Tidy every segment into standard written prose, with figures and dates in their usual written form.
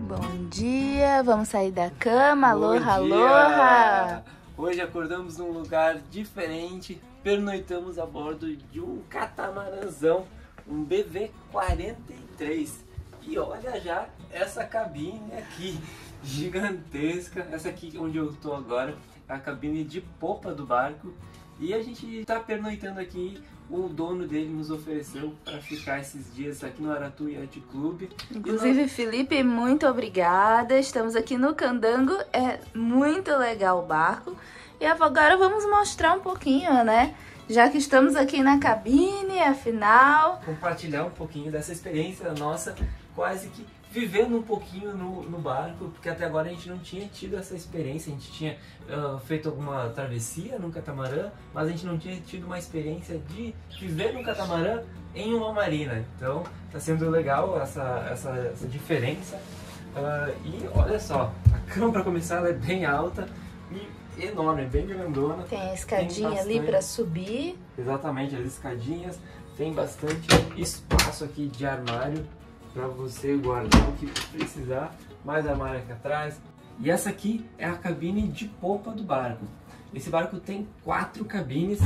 Bom dia, vamos sair da cama, aloha, Bom dia! aloha! Hoje acordamos num lugar diferente, pernoitamos a bordo de um catamaranzão, um BV-43. E olha já essa cabine aqui, gigantesca, essa aqui onde eu tô agora, é a cabine de popa do barco. E a gente tá pernoitando aqui, o dono dele nos ofereceu para ficar esses dias aqui no Aratu Yacht Club. Inclusive, Felipe, muito obrigada. Estamos aqui no Candango, é muito legal o barco. E agora vamos mostrar um pouquinho, né? Já que estamos aqui na cabine, afinal... Compartilhar um pouquinho dessa experiência nossa, quase que vivendo um pouquinho no barco, porque até agora a gente não tinha tido essa experiência. A gente tinha feito alguma travessia num catamarã, mas a gente não tinha tido uma experiência de viver num catamarã em uma marina. Então tá sendo legal essa diferença. E olha só, a cama para começar ela é bem alta e enorme, bem grandona. Tem a escadinha ali para subir. Exatamente, as escadinhas. Tem bastante espaço aqui de armário para você guardar o que precisar. Mais armário aqui atrás. E essa aqui é a cabine de popa do barco. Esse barco tem 4 cabines.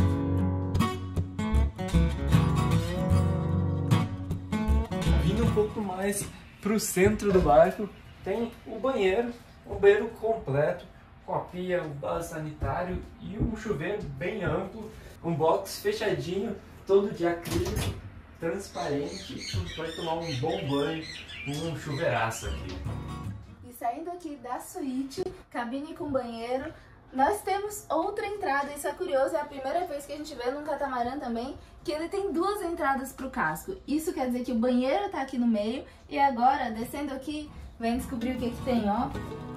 Vindo um pouco mais para o centro do barco, tem o banheiro, um banheiro completo, com a pia, um vaso sanitário e um chuveiro bem amplo, um box fechadinho, todo de acrílico, transparente, você pode tomar um bom banho, um chuveiraço aqui. E saindo aqui da suíte, cabine com banheiro, nós temos outra entrada. Isso é curioso, é a primeira vez que a gente vê num catamarã também, que ele tem 2 entradas para o casco. Isso quer dizer que o banheiro está aqui no meio, e agora, descendo aqui, vem descobrir o que tem, ó.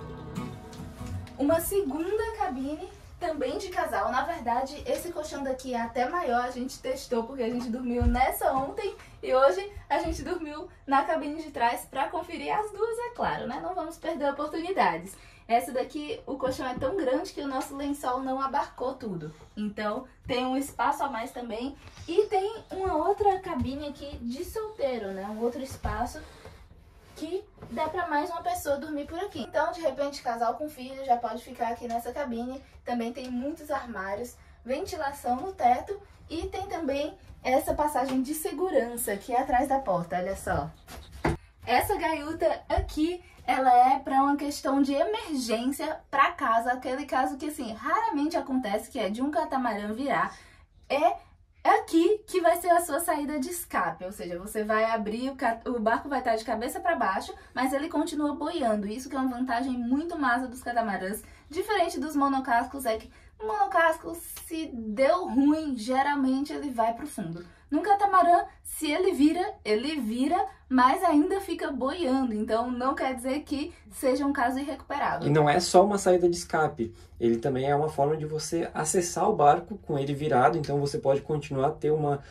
Uma segunda cabine, também de casal. Na verdade, esse colchão daqui é até maior, a gente testou porque a gente dormiu nessa ontem e hoje a gente dormiu na cabine de trás para conferir as duas, é claro, né? Não vamos perder oportunidades. Essa daqui, o colchão é tão grande que o nosso lençol não abarcou tudo. Então, tem um espaço a mais também. E tem uma outra cabine aqui de solteiro, né? Um outro espaço que dá para mais uma pessoa dormir por aqui. Então, de repente, casal com filho já pode ficar aqui nessa cabine. Também tem muitos armários, ventilação no teto e tem também essa passagem de segurança aqui atrás da porta, olha só. Essa gaiuta aqui, ela é para uma questão de emergência para casa, aquele caso que assim, raramente acontece, que é de um catamarã virar, é aqui que vai ser a sua saída de escape, ou seja, você vai abrir, o barco vai estar de cabeça para baixo, mas ele continua boiando. Isso que é uma vantagem muito massa dos catamarãs, diferente dos monocascos, é que o monocasco, se deu ruim, geralmente ele vai para o fundo. Num catamarã, se ele vira, mas ainda fica boiando. Então, não quer dizer que seja um caso irrecuperável. E não é só uma saída de escape. Ele também é uma forma de você acessar o barco com ele virado. Então, você pode continuar a ter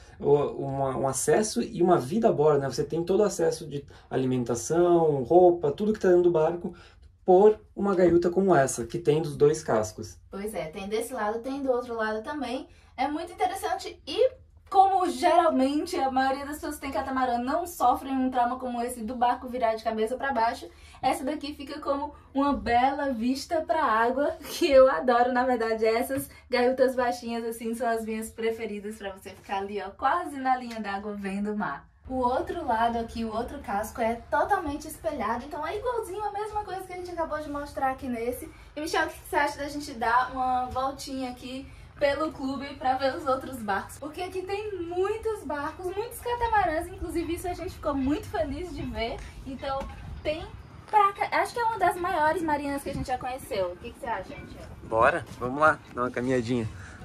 um acesso e uma vida a bordo, né? Você tem todo o acesso de alimentação, roupa, tudo que está dentro do barco, por uma gaiuta como essa, que tem dos 2 cascos. Pois é, tem desse lado, tem do outro lado também. É muito interessante e... como geralmente a maioria das pessoas que tem catamarã não sofrem um trauma como esse do barco virar de cabeça para baixo, essa daqui fica como uma bela vista para a água, que eu adoro. Na verdade, essas gaiutas baixinhas assim são as minhas preferidas para você ficar ali, ó, quase na linha d'água vendo o mar. O outro lado aqui, o outro casco é totalmente espelhado, então é igualzinho a mesma coisa que a gente acabou de mostrar aqui nesse. E Michel, o que você acha da gente dar uma voltinha aqui pelo clube para ver os outros barcos? Porque aqui tem muitos barcos, muitos catamarãs, inclusive isso a gente ficou muito feliz de ver. Então tem acho que é uma das maiores marinas que a gente já conheceu. O que você acha, gente? Bora, vamos lá, dar uma caminhadinha.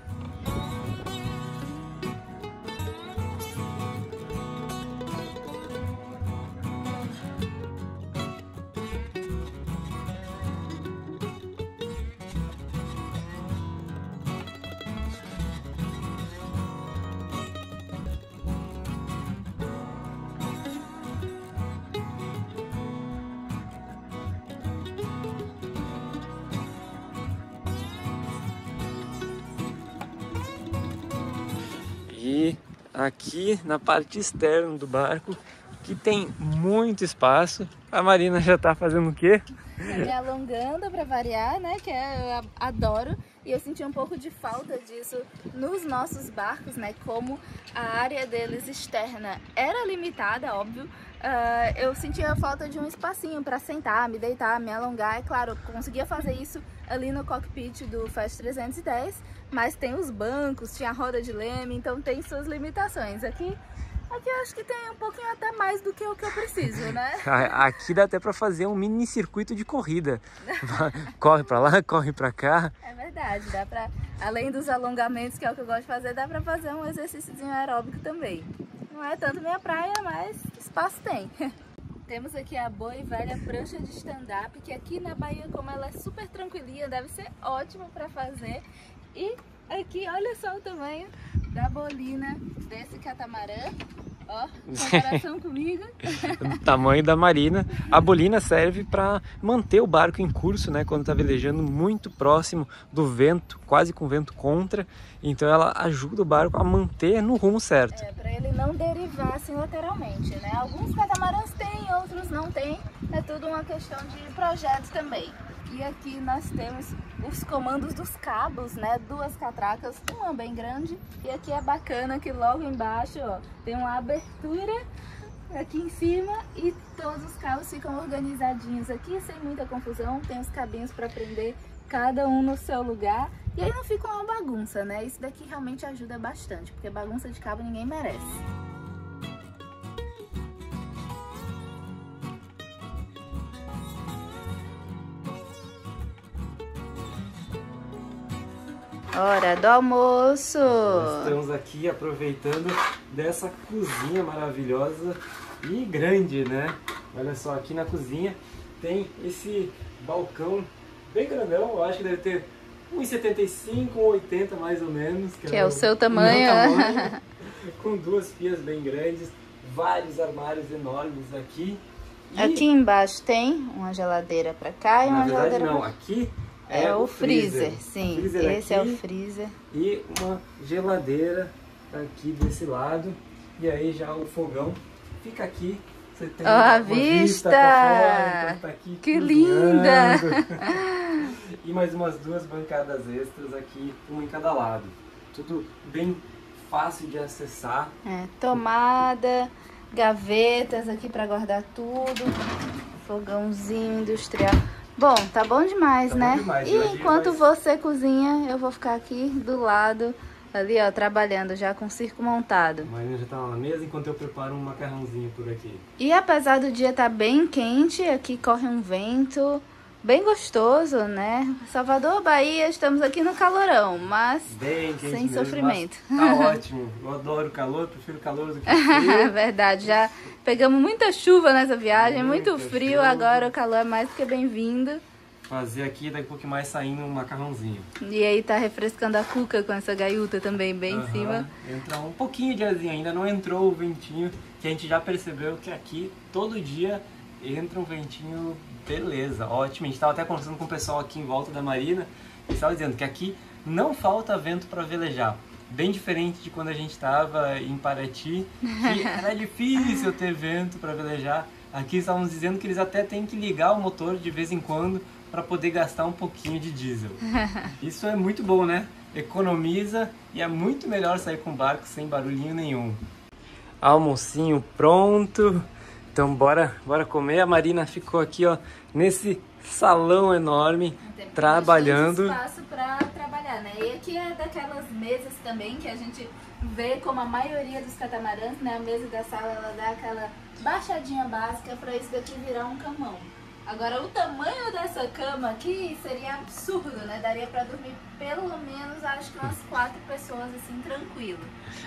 E aqui na parte externa do barco, que tem muito espaço, A Marina já tá fazendo o quê? Me alongando pra variar, né? Que eu adoro. E eu senti um pouco de falta disso nos nossos barcos, né? Como a área deles externa era limitada, óbvio. Eu sentia falta de um espacinho para sentar, me deitar, me alongar. É claro, eu conseguia fazer isso ali no cockpit do Fast 310, mas tem os bancos, tinha a roda de leme, então tem suas limitações. Aqui eu acho que tem um pouquinho até mais do que o que eu preciso, né? Aqui dá até para fazer um mini circuito de corrida. Corre para lá, corre para cá. É verdade, dá pra, além dos alongamentos, que é o que eu gosto de fazer, dá pra fazer um exercíciozinho aeróbico também. Não é tanto minha praia, mas espaço tem. Temos aqui a boa e velha prancha de stand-up, que aqui na Bahia, como ela é super tranquilinha, deve ser ótimo pra fazer. E aqui, olha só o tamanho da bolina desse catamarã. Ó, comparação comigo. O tamanho da Marina. A bolina serve para manter o barco em curso, né? Quando está velejando muito próximo do vento, quase com vento contra. Então ela ajuda o barco a manter no rumo certo. Para ele não derivar assim lateralmente, né? Alguns catamarãs têm, outros não têm. É tudo uma questão de projeto também. E aqui nós temos os comandos dos cabos, né? 2 catracas, uma bem grande. E aqui é bacana que logo embaixo, ó, tem uma abertura aqui em cima e todos os cabos ficam organizadinhos aqui, sem muita confusão. Tem os cabinhos para prender cada um no seu lugar. E aí não fica uma bagunça, né? Isso daqui realmente ajuda bastante, porque bagunça de cabo ninguém merece. Hora do almoço! Nós estamos aqui aproveitando dessa cozinha maravilhosa e grande, né? Olha só, aqui na cozinha tem esse balcão bem grandão, eu acho que deve ter 1,75, 1,80 mais ou menos. Que é o seu tamanho. Com 2 pias bem grandes, vários armários enormes aqui. E aqui embaixo tem uma geladeira para cá e uma geladeira não, pra... aqui é o freezer, sim. Esse é o freezer. E uma geladeira aqui desse lado. E aí já o fogão fica aqui. Você tem a vista! Fora, tá aqui que linda! E mais umas 2 bancadas extras aqui, uma em cada lado. Tudo bem fácil de acessar. Tomada, gavetas aqui para guardar tudo. Fogãozinho industrial. Bom, tá bom demais, tá né? Bom demais. E enquanto você cozinha, eu vou ficar aqui do lado, ali ó, trabalhando já com o circo montado. A Marina já tá lá na mesa enquanto eu preparo um macarrãozinho por aqui. E apesar do dia estar bem quente, aqui corre um vento bem gostoso, né? Salvador, Bahia, estamos aqui no calorão, mas bem quente sem mesmo, sofrimento. Tá ótimo, eu adoro o calor, prefiro calor do que frio. É verdade, já pegamos muita chuva nessa viagem, muito frio, agora o calor é mais do que bem-vindo. Fazer aqui, daqui a pouco mais saindo um macarrãozinho. E aí tá refrescando a cuca com essa gaiuta também bem em cima. Entra um pouquinho de asinha, ainda não entrou o ventinho, que a gente já percebeu que aqui todo dia entra um ventinho, beleza, ótimo. A gente estava até conversando com o pessoal aqui em volta da Marina, e estava dizendo que aqui não falta vento para velejar. Bem diferente de quando a gente estava em Paraty, que era difícil ter vento para velejar. Aqui estávamos dizendo que eles até têm que ligar o motor de vez em quando para poder gastar um pouquinho de diesel. Isso é muito bom, né? Economiza e é muito melhor sair com o barco sem barulhinho nenhum. Almocinho pronto. Então bora comer. A Marina ficou aqui, ó, nesse salão enorme, trabalhando. Tem espaço para trabalhar, né? E aqui é daquelas mesas também que a gente vê como a maioria dos catamarãs, né? A mesa da sala, ela dá aquela baixadinha básica para isso daqui virar um camão. Agora, o tamanho dessa cama aqui seria absurdo, né? Daria para dormir pelo menos, acho que umas 4 pessoas, assim, tranquilo.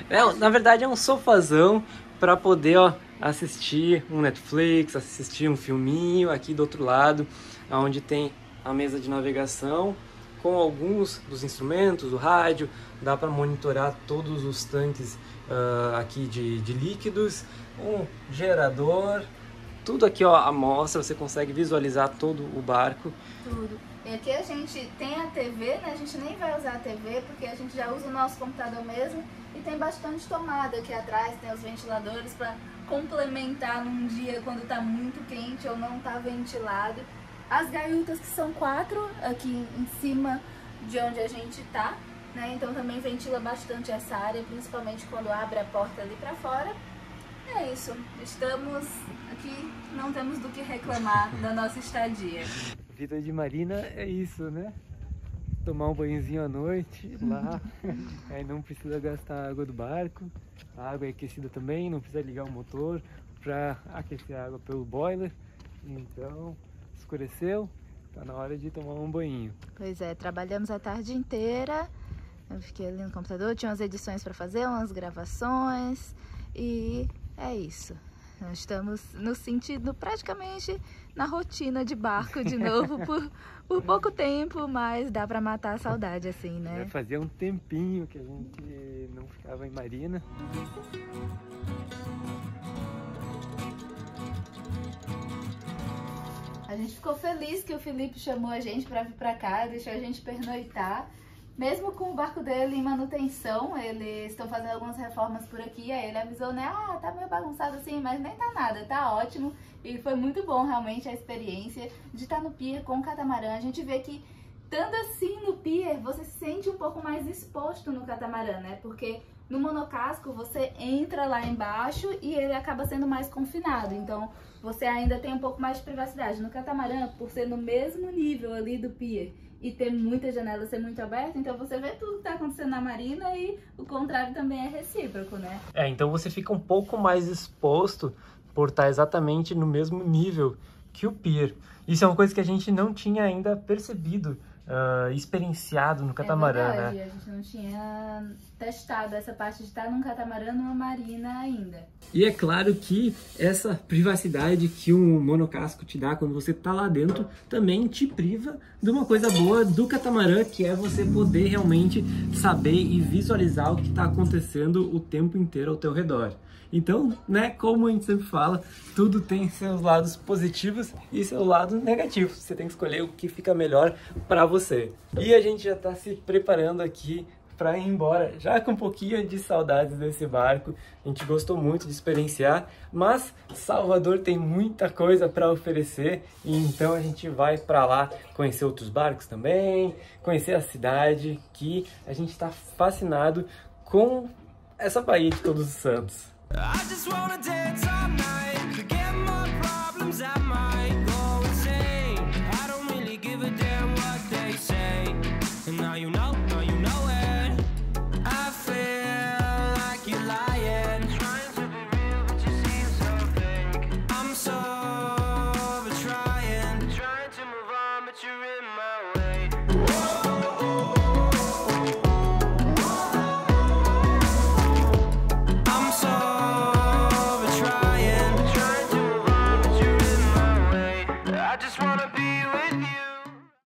Na verdade, é um sofazão para poder, ó, assistir um Netflix, assistir um filminho aqui do outro lado, onde tem a mesa de navegação com alguns dos instrumentos, o rádio, dá para monitorar todos os tanques aqui de líquidos, um gerador, tudo aqui, ó, à mostra, você consegue visualizar todo o barco. Tudo. E aqui a gente tem a TV, né? A gente nem vai usar a TV porque a gente já usa o nosso computador mesmo. E tem bastante tomada aqui atrás, tem os ventiladores para complementar num dia quando tá muito quente ou não tá ventilado. As gaiutas, que são 4 aqui em cima de onde a gente tá, né? Então também ventila bastante essa área, principalmente quando abre a porta ali pra fora. É isso, estamos aqui, não temos do que reclamar da nossa estadia. Vida de marina é isso, né? Tomar um banhozinho à noite lá, aí não precisa gastar água do barco, a água é aquecida também, não precisa ligar o motor para aquecer a água pelo boiler, então escureceu, tá na hora de tomar um banhinho. Pois é, trabalhamos a tarde inteira, eu fiquei ali no computador, tinha umas edições para fazer, umas gravações e é isso. Nós estamos no sentido, praticamente na rotina de barco de novo por pouco tempo, mas dá pra matar a saudade assim, né? Fazia um tempinho que a gente não ficava em marina. A gente ficou feliz que o Felipe chamou a gente pra vir pra cá, deixou a gente pernoitar. Mesmo com o barco dele em manutenção, eles estão fazendo algumas reformas por aqui, aí ele avisou, né, tá meio bagunçado assim, mas nem tá nada, tá ótimo. E foi muito bom realmente a experiência de estar no pier com o catamarã. A gente vê que, estando assim no pier, você se sente um pouco mais exposto no catamarã, né, porque no monocasco você entra lá embaixo e ele acaba sendo mais confinado, então você ainda tem um pouco mais de privacidade. No catamarã, por ser no mesmo nível ali do pier, e ter muita janela, ser muito aberta, então você vê tudo que tá acontecendo na marina e o contrário também é recíproco, né? Então você fica um pouco mais exposto por estar exatamente no mesmo nível que o pier. Isso é uma coisa que a gente não tinha ainda percebido, experienciado no catamarã, é verdade, né? A gente não tinha testado essa parte de estar num catamarã numa marina ainda. E é claro que essa privacidade que um monocasco te dá quando você tá lá dentro também te priva de uma coisa boa do catamarã, que é você poder realmente saber e visualizar o que está acontecendo o tempo inteiro ao teu redor. Então, né, como a gente sempre fala, tudo tem seus lados positivos e seus lados negativos. Você tem que escolher o que fica melhor para você. E a gente já está se preparando aqui para ir embora, já com um pouquinho de saudades desse barco. A gente gostou muito de experienciar, mas Salvador tem muita coisa para oferecer, e então a gente vai para lá conhecer outros barcos também, conhecer a cidade, que a gente está fascinado com essa Baía de Todos os Santos. I just wanna dance all night.